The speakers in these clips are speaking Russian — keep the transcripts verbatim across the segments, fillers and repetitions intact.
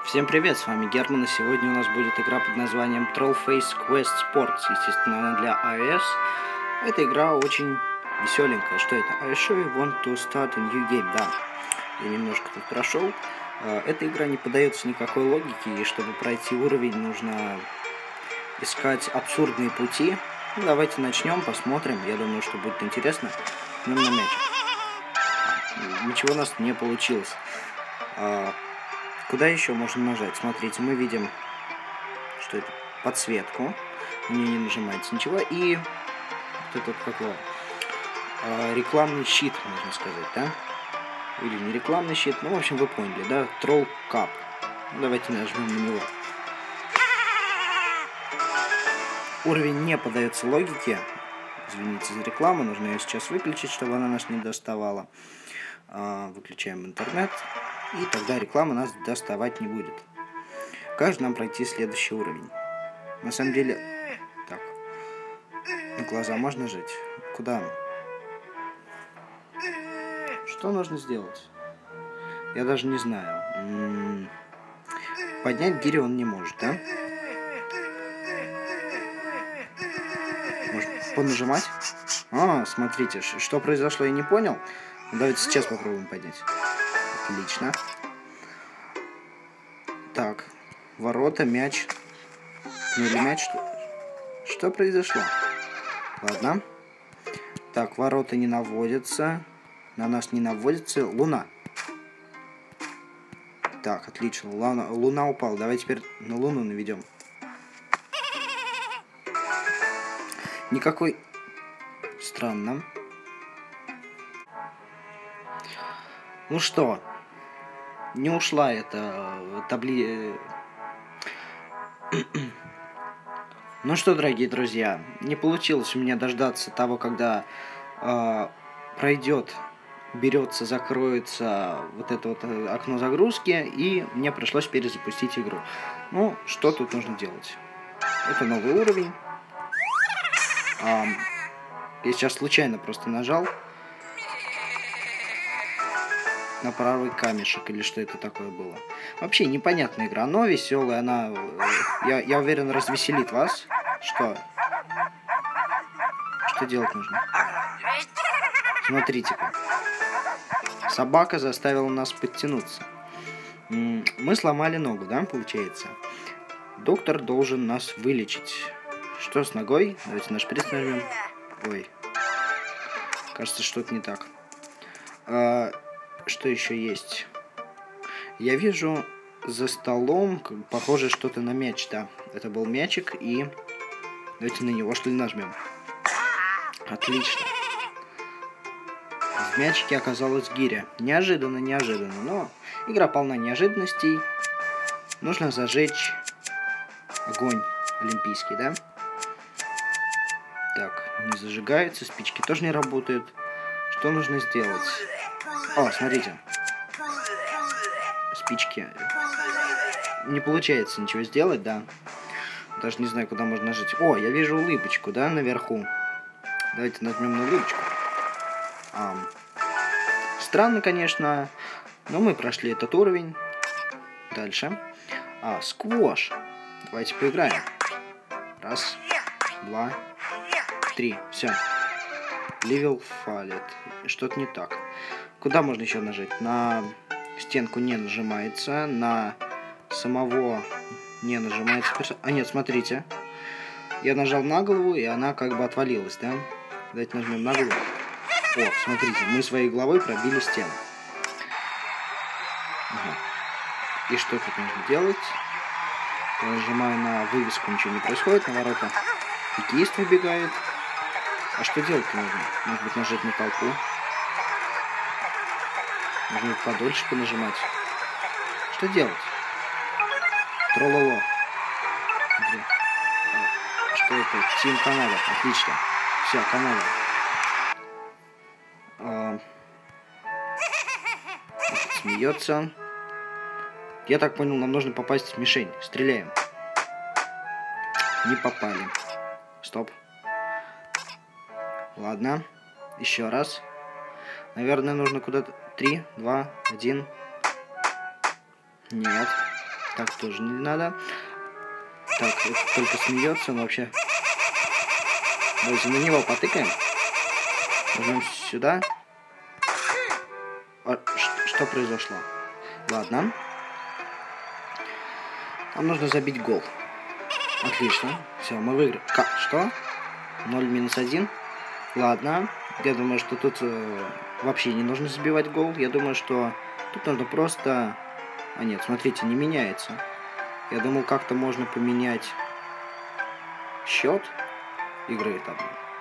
Всем привет, с вами Герман, и сегодня у нас будет игра под названием Trollface Quest Sports, естественно, она для iOS. Эта игра очень веселенькая. Что это? I sure you want to start a new game, да. Я немножко тут прошел. Эта игра не поддается никакой логике, и чтобы пройти уровень, нужно искать абсурдные пути. Ну, давайте начнем, посмотрим. Я думаю, что будет интересно. Ну, на мячик. Ничего у нас не получилось. Куда еще можно нажать? Смотрите, мы видим, что это подсветку. Мне не нажимается ничего. И вот этот какой а, рекламный щит, можно сказать, да? Или не рекламный щит, ну, в общем, вы поняли, да? Troll Cup. Ну, давайте нажмем на него. Уровень не поддается логике. Извините за рекламу, нужно ее сейчас выключить, чтобы она нас не доставала. А, выключаем интернет. И тогда реклама нас доставать не будет. Как же нам пройти следующий уровень? На самом деле... Так. На глаза можно жить? Куда? Что нужно сделать? Я даже не знаю. М-м- поднять гири он не может, да? Может, понажимать? А, смотрите, что произошло, я не понял. Давайте сейчас попробуем поднять. Отлично. Так, ворота, мяч. Ну или мяч, что? Что произошло? Ладно. Так, ворота не наводятся. На нас не наводится. Луна. Так, отлично. Луна, луна упала. Давай теперь на луну наведем. Никакой... Странно. Ну что? Не ушла эта табли... Ну что, дорогие друзья, не получилось у меня дождаться того, когда э, пройдет, берется, закроется вот это вот окно загрузки, и мне пришлось перезапустить игру. Ну, что тут нужно делать? Это новый уровень. Э, я сейчас случайно просто нажал на правый камешек, или что это такое было. Вообще непонятная игра, но веселая, она, я, я уверен, развеселит вас. Что? Что делать нужно? Смотрите-ка. Собака заставила нас подтянуться. Мы сломали ногу, да, получается? Доктор должен нас вылечить. Что с ногой? Давайте на шприц нажмем. Ой. Кажется, что-то не так. А, что еще есть? Я вижу за столом, как, похоже, что-то на мяч, да. Это был мячик, и давайте на него, что ли, нажмем. Отлично. В мячике оказалась гиря. Неожиданно, неожиданно, но игра полна неожиданностей. Нужно зажечь огонь олимпийский, да? Так, не зажигается, спички тоже не работают. Что нужно сделать? О, смотрите. Спички. Не получается ничего сделать, да. Даже не знаю, куда можно нажать. О, я вижу улыбочку, да, наверху. Давайте нажмем на улыбочку. А, странно, конечно, но мы прошли этот уровень. Дальше. А, сквош. Давайте поиграем. Раз, два, три. Все. Левел фалит. Что-то не так. Куда можно еще нажать? На стенку не нажимается. На самого не нажимается. А нет, смотрите. Я нажал на голову, и она как бы отвалилась, да? Давайте нажмем на голову. О, смотрите, мы своей головой пробили стену. Ага. И что тут нужно делать? Я нажимаю на вывеску, ничего не происходит, на ворота. Хоккеист выбегает. А что делать-то нужно? Может быть, нажать на толпу? Нужно подольше понажимать. Что делать? Трололо. Что это? Тим Канада. Отлично. Все, Канада. А... Смеется. Я так понял, нам нужно попасть в мишень. Стреляем. Не попали. Стоп. Ладно. Еще раз. Наверное, нужно куда-то... Три, два, один. Нет. Так тоже не надо. Так, это только смеется, но вообще... Давайте на него потыкаем. Нажмем сюда. А, что произошло? Ладно. Нам нужно забить гол. Отлично. Все, мы выиграли. Как? Что? ноль минус один. Ладно. Я думаю, что тут э, вообще не нужно забивать гол. Я думаю, что тут нужно просто... А нет, смотрите, не меняется. Я думал, как-то можно поменять счет игры там.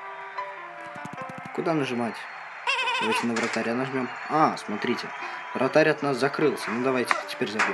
Куда нажимать? Давайте на вратаря нажмем. А, смотрите. Вратарь от нас закрылся. Ну давайте теперь забьем.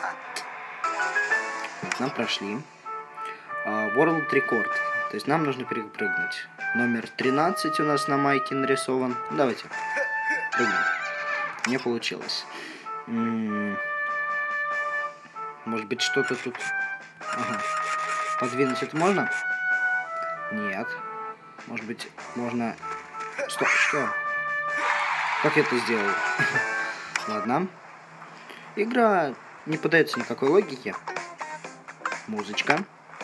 Вот, нам прошли. Uh, World Record. То есть нам нужно перепрыгнуть. Номер тринадцать у нас на майке нарисован. Давайте. Прыгнем. Не получилось. М-м- Может быть, что-то тут... Ага. Подвинуть это можно? Нет. Может быть, можно... Стоп, что? Как я это сделал? Ладно. Игра не поддается никакой логике. Музычка.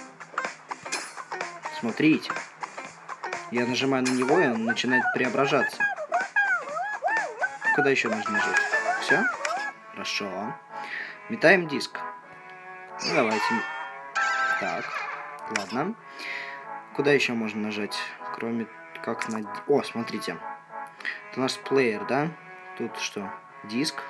Смотрите. Я нажимаю на него, и он начинает преображаться. Куда еще нужно нажать? Все? Хорошо. Метаем диск. Ну, давайте. Так. Ладно. Куда еще можно нажать? Кроме как на... О, смотрите. Это у нас плеер, да? Тут что? Диск.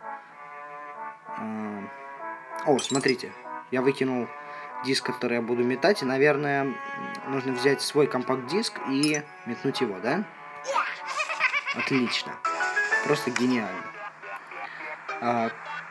О, смотрите. Я выкинул диск, который я буду метать. И, наверное, нужно взять свой компакт-диск и метнуть его, да? Отлично. Просто гениально. А...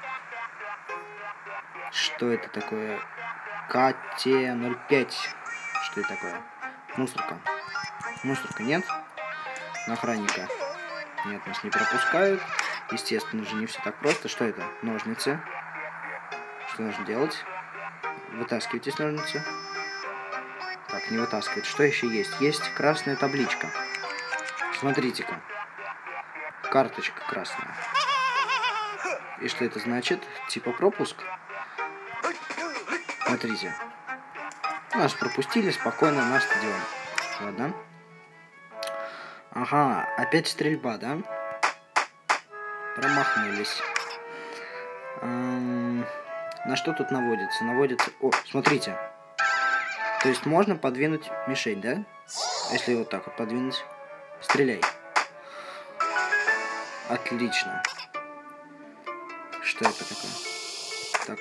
Что это такое? ка тэ ноль пять. Что это такое? Мусорка. Мусорка нет? На охранника. Нет, нас не пропускают. Естественно же, не все так просто. Что это? Ножницы. Что нужно делать? Вытаскивайте с ножницы. Так, не вытаскивать. Что еще есть? Есть красная табличка. Смотрите-ка. Карточка красная. И что это значит? Типа пропуск. Смотрите. Нас пропустили спокойно на стадион. Ладно. Ага, опять стрельба, да? Промахнулись. Эм, на что тут наводится? Наводится... О, смотрите. То есть можно подвинуть мишень, да? Если вот так вот подвинуть. Стреляй. Отлично. Что это такое? Так.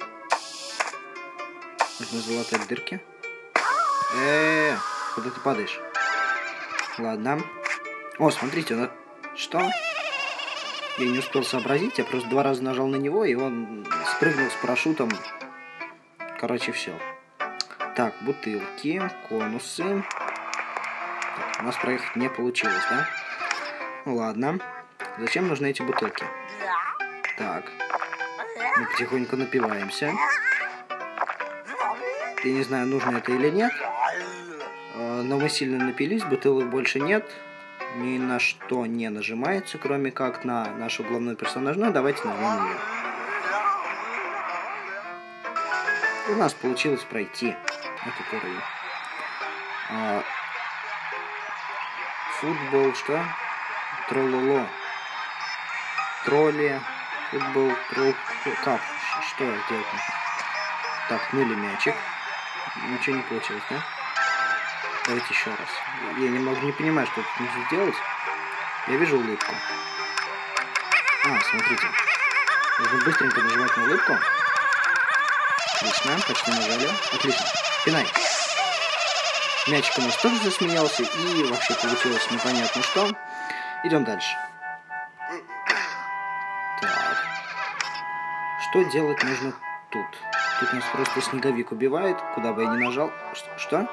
Нужно залатать дырки. Э-э-э, куда ты падаешь? Ладно. О, смотрите, он... Что? Я не успел сообразить, я просто два раза нажал на него, и он спрыгнул с парашютом. Короче, все. Так, бутылки, конусы. Так, у нас проехать не получилось, да? Ну ладно. Зачем нужны эти бутылки? Так. Мы потихоньку напиваемся. Я не знаю, нужно это или нет. Но мы сильно напились, бутылок больше нет. Ни на что не нажимается, кроме как на нашу главную персонажа. Ну, давайте нажмем ее. У нас получилось пройти этот уровень. А, футбол, что? Троллоло. Тролли. Футбол, тролл, кап. Что делать? Так, нули мячик. Ничего не получилось, да? Давайте еще раз. Я не могу, не понимаю, что тут нужно сделать. Я вижу улыбку. А, смотрите. Нужно быстренько нажимать на улыбку. Отлично, почти нажали. Отлично. Пинай. Мячик у нас тоже засмеялся. И вообще получилось непонятно что. Идем дальше. Так. Что делать нужно тут? Тут нас просто снеговик убивает. Куда бы я ни нажал. Что? Что?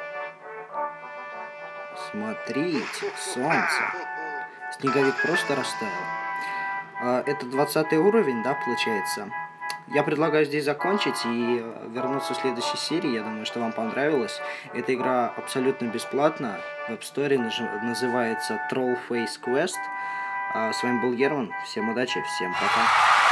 Смотрите, солнце. Снеговик просто растаял. Это двадцатый уровень, да, получается? Я предлагаю здесь закончить и вернуться в следующей серии. Я думаю, что вам понравилось. Эта игра абсолютно бесплатна. В App Store называется Troll Face Quest. С вами был Герман. Всем удачи, всем пока.